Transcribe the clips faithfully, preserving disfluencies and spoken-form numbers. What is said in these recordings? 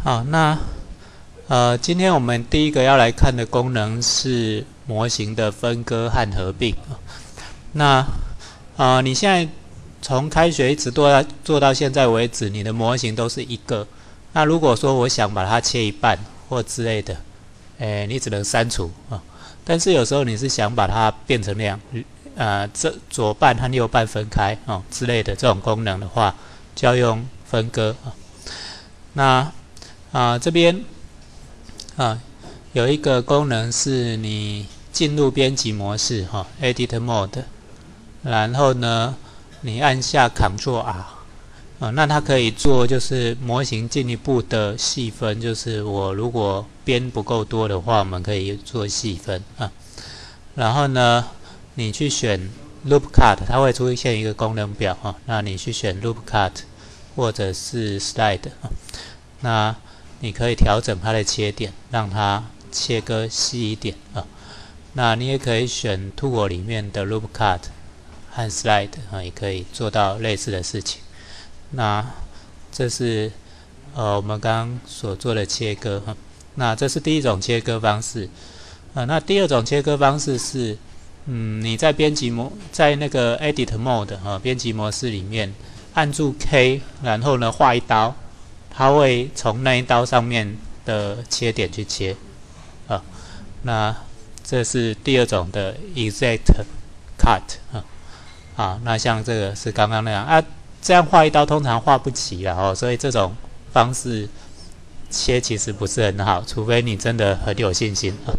好，那呃，今天我们第一个要来看的功能是模型的分割和合并。那呃，你现在从开学一直做到做到现在为止，你的模型都是一个。那如果说我想把它切一半或之类的，诶，你只能删除啊。但是有时候你是想把它变成那样，呃，这左半和右半分开哦之类的这种功能的话，就要用分割啊。那啊、呃、这边啊有一个功能是你进入编辑模式哈、哦、，Edit Mode， 然后呢你按下 Ctrl R。啊，那它可以做就是模型进一步的细分，就是我如果边不够多的话，我们可以做细分啊。然后呢，你去选 Loop Cut， 它会出现一个功能表啊。那你去选 Loop Cut 或者是 Slide 啊，那你可以调整它的切点，让它切割细一点啊。那你也可以选 Tool 里面的 Loop Cut 和 Slide 啊，也可以做到类似的事情。那这是呃我们刚刚所做的切割哈，那这是第一种切割方式，呃，那第二种切割方式是，嗯，你在编辑模在那个 Edit Mode 哈、呃、编辑模式里面按住 K， 然后呢画一刀，它会从那一刀上面的切点去切，啊、呃，那这是第二种的 Exact Cut 啊，啊，那像这个是刚刚那样啊。这样画一刀通常画不齐了哦，所以这种方式切其实不是很好，除非你真的很有信心啊。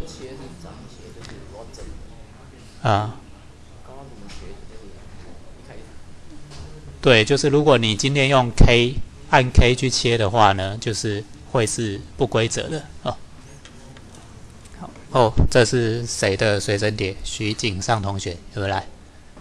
啊，对，就是如果你今天用 K 按 K 去切的话呢，就是会是不规则的哦。好哦，这是谁的随身碟？徐景尚同学有没有来？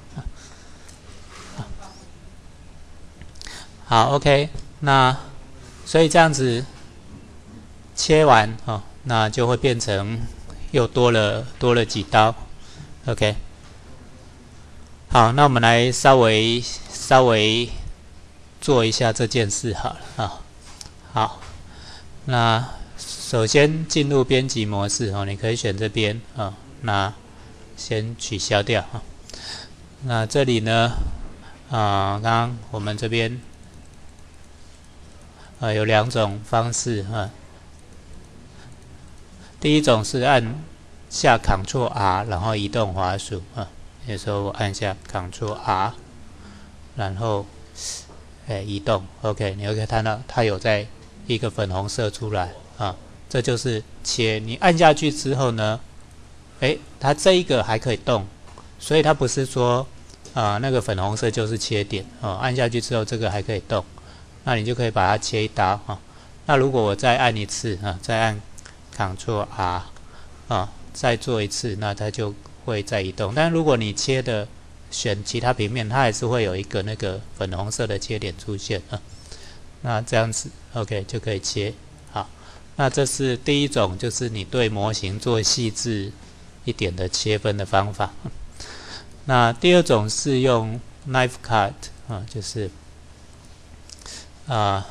好 ，OK， 那所以这样子切完哦，那就会变成又多了多了几刀 ，OK。好，那我们来稍微稍微做一下这件事好了啊。好，那首先进入编辑模式哦，你可以选这边啊，那先取消掉啊。那这里呢，啊，刚刚我们这边。呃，有两种方式啊。第一种是按下 Ctrl R， 然后移动滑鼠啊。有时候我按下 Ctrl R， 然后哎移动 ，OK， 你会看到它有在一个粉红色出来啊，这就是切。你按下去之后呢，哎，它这一个还可以动，所以它不是说啊那个粉红色就是切点啊，按下去之后这个还可以动。那你就可以把它切一刀啊。那如果我再按一次啊，再按 Ctrl R 啊，再做一次，那它就会再移动。但如果你切的选其他平面，它还是会有一个那个粉红色的切点出现啊。那这样子 ，OK 就可以切。好，那这是第一种，就是你对模型做细致一点的切分的方法。那第二种是用 Knife Cut 啊，就是。啊，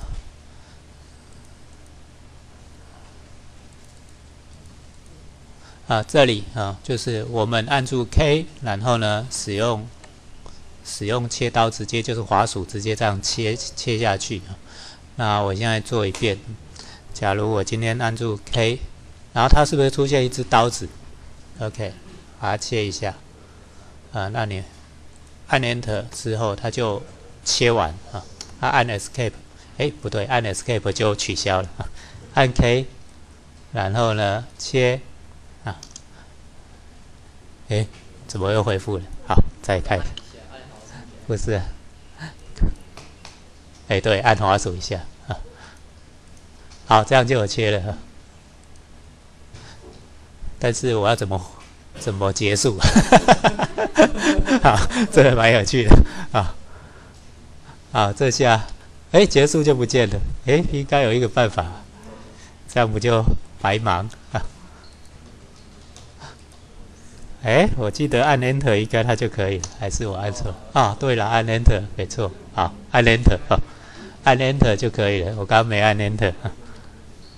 啊，这里啊，就是我们按住 K， 然后呢，使用使用切刀，直接就是滑鼠直接这样切切下去。那我现在做一遍，假如我今天按住 K， 然后它是不是出现一只刀子 ？OK， 把它切一下。啊，那你按 Enter 之后，它就切完啊。它按 Escape。哎，不对，按 Escape 就取消了。按 K， 然后呢切啊，哎，怎么又恢复了？好，再开。不是，哎，对，按滑鼠一下啊。好，这样就有切了。但是我要怎么怎么结束？好，这个蛮有趣的啊。好，这下。哎，结束就不见了。哎，应该有一个办法，这样不就白忙啊？哎，我记得按 Enter 应该它就可以了，还是我按错？啊，对了，按 Enter 没错。好，按 Enter 啊，按 Enter 就可以了。我刚刚没按 Enter 啊。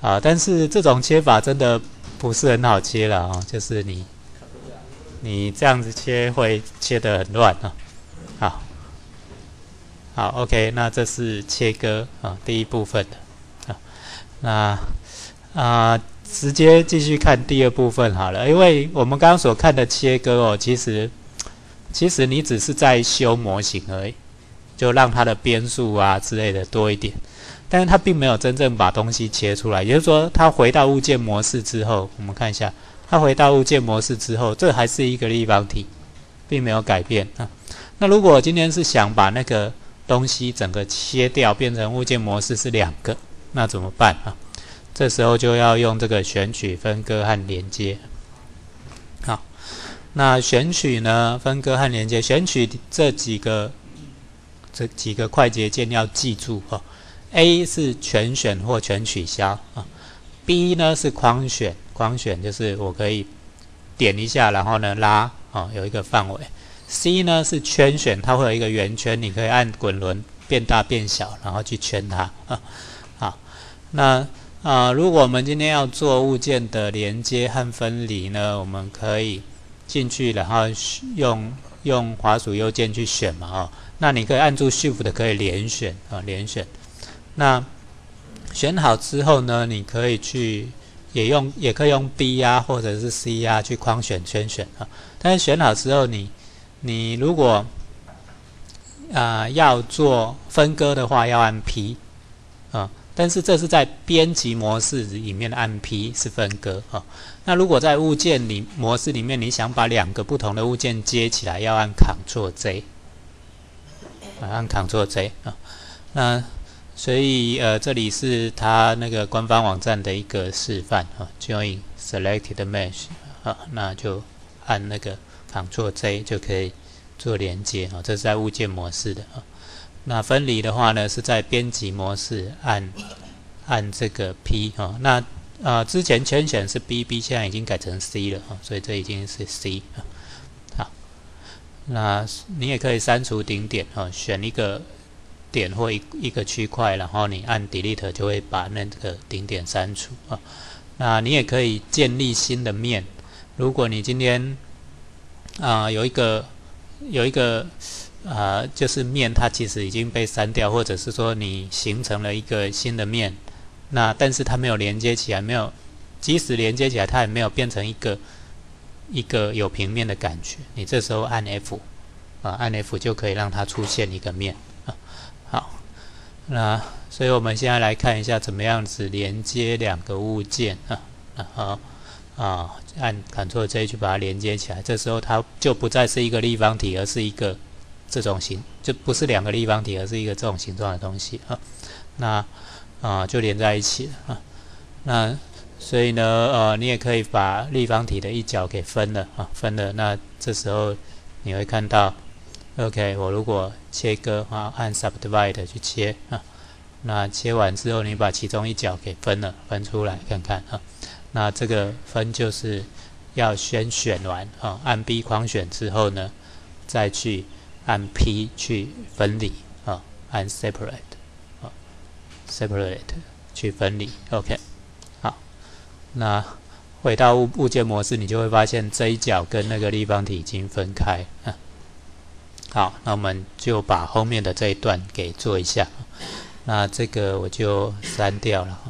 啊，但是这种切法真的不是很好切了啊，就是你你这样子切会切得很乱啊。好，好 ，OK， 那这是切割啊第一部分的啊，那啊直接继续看第二部分好了，因为我们刚刚所看的切割哦，其实其实你只是在修模型而已，就让它的边数啊之类的多一点。但是它并没有真正把东西切出来，也就是说，它回到物件模式之后，我们看一下，它回到物件模式之后，这还是一个立方体，并没有改变啊。那如果我今天是想把那个东西整个切掉，变成物件模式是两个，那怎么办啊？这时候就要用这个选取、分割和连接。好，那选取呢，分割和连接，选取这几个这几个快捷键要记住哦。A 是全选或全取消啊 ，B 呢是框选，框选就是我可以点一下，然后呢拉啊有一个范围。C 呢是圈选，它会有一个圆圈，你可以按滚轮变大变小，然后去圈它啊。好，那啊如果我们今天要做物件的连接和分离呢，我们可以进去，然后用用滑鼠右键去选嘛啊。那你可以按住 Shift 可以连选啊，连选。那选好之后呢，你可以去也用也可以用 B 啊或者是 C 啊去框选圈选啊。但是选好之后你，你如果啊、呃、要做分割的话，要按 P 啊。但是这是在编辑模式里面按 P 是分割啊。那如果在物件里模式里面，你想把两个不同的物件接起来，要按 Ctrl J 啊，按 Ctrl J 啊。那所以呃，这里是它那个官方网站的一个示范啊 ，Join Selected Mesh 啊，那就按那个 Ctrl J 就可以做连接啊，这是在物件模式的啊。那分离的话呢，是在编辑模式按按这个 P 啊。那呃之前圈选是 B，B 现在已经改成 C 了啊，所以这已经是 C 啊。好，那你也可以删除顶点啊，选一个点或一一个区块，然后你按 Delete 就会把那个顶点删除啊。那你也可以建立新的面。如果你今天啊、呃、有一个有一个啊、呃、就是面它其实已经被删掉，或者是说你形成了一个新的面，那但是它没有连接起来，没有即使连接起来，它也没有变成一个一个有平面的感觉。你这时候按 F 啊，按 F 就可以让它出现一个面。好，那所以我们现在来看一下怎么样子连接两个物件啊，然后啊按 Ctrl J 去把它连接起来，这时候它就不再是一个立方体，而是一个这种形，就不是两个立方体，而是一个这种形状的东西啊。那啊就连在一起了啊。那所以呢，呃，你也可以把立方体的一角给分了啊，分了。那这时候你会看到。OK， 我如果切割啊，按 Subdivide 去切啊，那切完之后，你把其中一角给分了，分出来看看啊。那这个分就是要先选完啊，按 B 框选之后呢，再去按 P 去分离啊，按 Separate 啊 ，Separate 去分离。OK， 好，那回到物物件模式，你就会发现这一角跟那个立方体已经分开啊。好，那我们就把后面的这一段给做一下。那这个我就删掉了。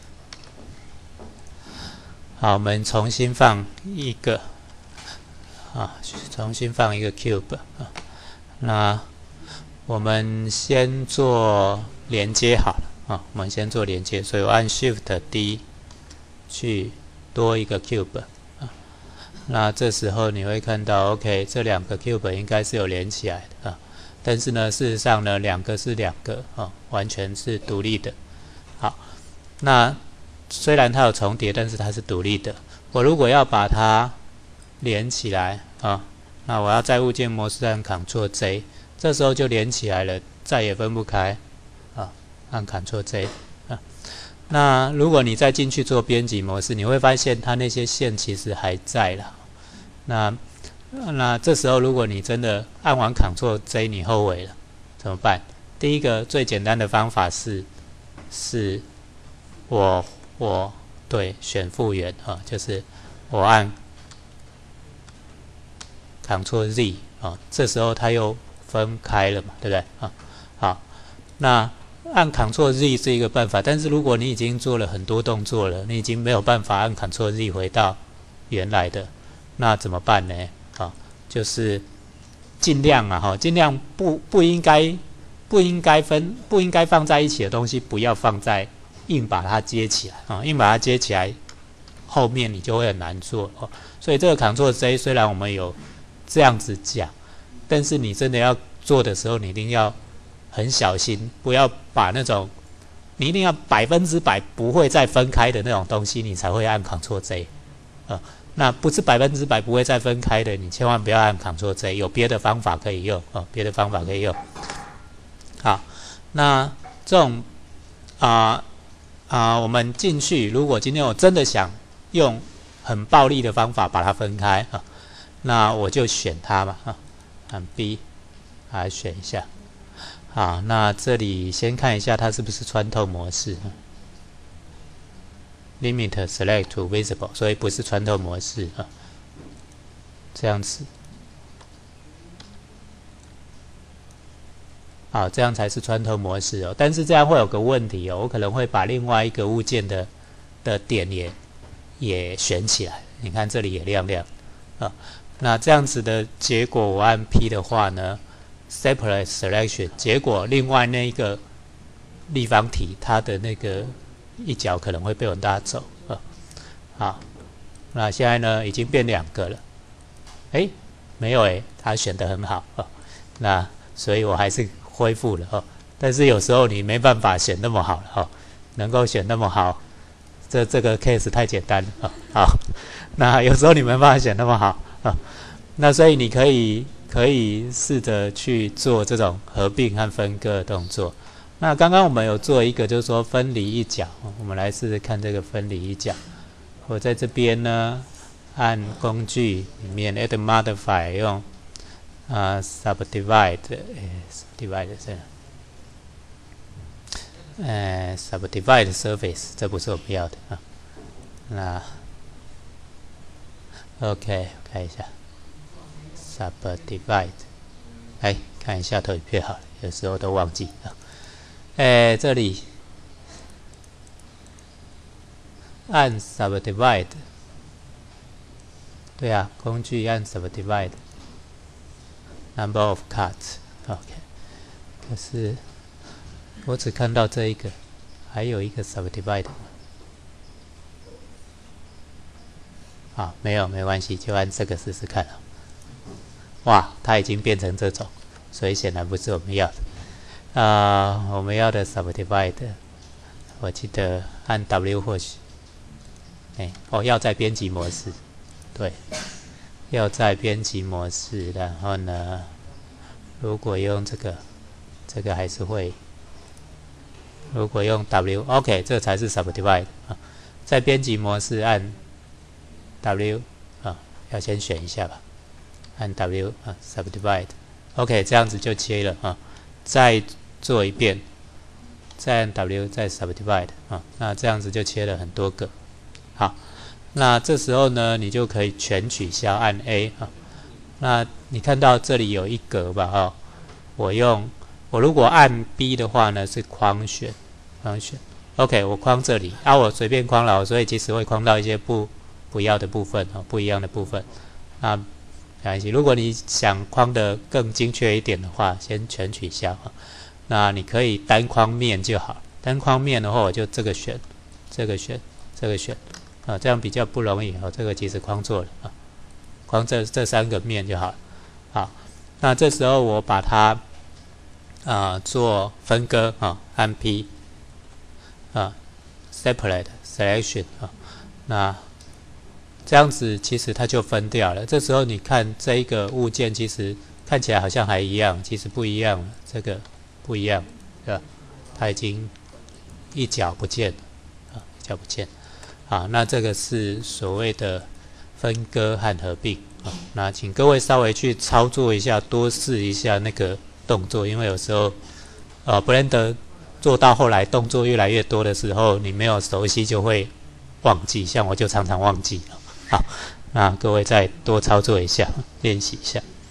好，我们重新放一个啊，重新放一个 cube 啊。那我们先做连接好了啊，我们先做连接，所以我按 Shift D 去多一个 cube。那这时候你会看到 ，OK， 这两个 cube 应该是有连起来的啊，但是呢，事实上呢，两个是两个啊，完全是独立的。好，那虽然它有重叠，但是它是独立的。我如果要把它连起来啊，那我要在物件模式按 Ctrl J， 这时候就连起来了，再也分不开啊，按 Ctrl J 啊。那如果你再进去做编辑模式，你会发现它那些线其实还在啦。那那这时候如果你真的按完 Ctrl J 你后悔了怎么办？第一个最简单的方法是，是我我对选复原啊，就是我按 Ctrl Z 啊，这时候它又分开了嘛，对不对啊？好，那按 Ctrl Z 是一个办法，但是如果你已经做了很多动作了，你已经没有办法按 Ctrl Z 回到原来的，那怎么办呢？啊，就是尽量啊，哈，尽量不不应该不应该分不应该放在一起的东西，不要放在硬把它接起来啊，硬把它接起来，后面你就会很难做哦。所以这个 Ctrl Z 虽然我们有这样子讲，但是你真的要做的时候，你一定要很小心，不要把那种你一定要百分之百不会再分开的那种东西，你才会按 Ctrl Z 啊。那不是百分之百不会再分开的，你千万不要按 Ctrl Z， 有别的方法可以用哦，别的方法可以用。好，那这种啊啊、呃呃，我们进去，如果今天我真的想用很暴力的方法把它分开啊。那我就选它嘛，啊，按 B 来选一下。好，那这里先看一下它是不是穿透模式 ，Limit Select to Visible， 所以不是穿透模式啊。这样子，好，这样才是穿透模式哦。但是这样会有个问题哦，我可能会把另外一个物件的的点也也选起来。你看这里也亮亮啊。那这样子的结果，我按 P 的话呢 ，Separate Selection， 结果另外那一个立方体，它的那个一角可能会被我拉走啊。好，那现在呢，已经变两个了。哎，没有哎，它选得很好哦。那所以我还是恢复了哦。但是有时候你没办法选那么好了哦，能够选那么好，这这个 case 太简单了哦。好，那有时候你没办法选那么好。啊，那所以你可以可以试着去做这种合并和分割的动作。那刚刚我们有做一个，就是说分离一角，我们来试试看这个分离一角。我在这边呢，按工具里面 Add Modify 用啊、呃、Subdivide， Subdivide 是，呃 Subdivide Surface， 这不是我们要的啊。那 OK， 看一下 Subdivide， 来看一下投影片好了，有时候都忘记啊。哎，这里按 Subdivide， 对啊，工具按 Subdivide， Number of cuts， OK。可是我只看到这一个，还有一个 Subdivide。啊，没有，没关系，就按这个试试看。哇，它已经变成这种，所以显然不是我们要的。啊、呃，我们要的 Subdivide， 我记得按 W 或许，哎，哦，要在编辑模式，对，要在编辑模式，然后呢，如果用这个，这个还是会，如果用 W，OK， 这才是 Subdivide 啊，在编辑模式按 W 啊，要先选一下吧，按 W 啊 ，Subdivide，OK， 这样子就切了啊。再做一遍，再按 W 再 Subdivide 啊，那这样子就切了很多个。好，那这时候呢，你就可以全取消，按 A 啊。那你看到这里有一格吧？哦，我用我如果按 B 的话呢，是框选，框选。OK， 我框这里啊，我随便框了，所以其实会框到一些不。不要的部分啊，不一样的部分，那没关系。如果你想框的更精确一点的话，先全取消啊。那你可以单框面就好，单框面的话，我就这个选，这个选，这个选啊，这样比较不容易啊。这个其实框错了啊，框这这三个面就好了。好，那这时候我把它啊、呃、做分割啊，按 P 啊 ，Separate Selection 啊，那。这样子其实它就分掉了。这时候你看这一个物件，其实看起来好像还一样，其实不一样了。这个不一样，对吧？它已经一角不见了啊，一角不见。好，那这个是所谓的分割和合并啊。那请各位稍微去操作一下，多试一下那个动作，因为有时候呃 Blender 做到后来动作越来越多的时候，你没有熟悉就会忘记，像我就常常忘记了。好，那各位再多操作一下，练习一下。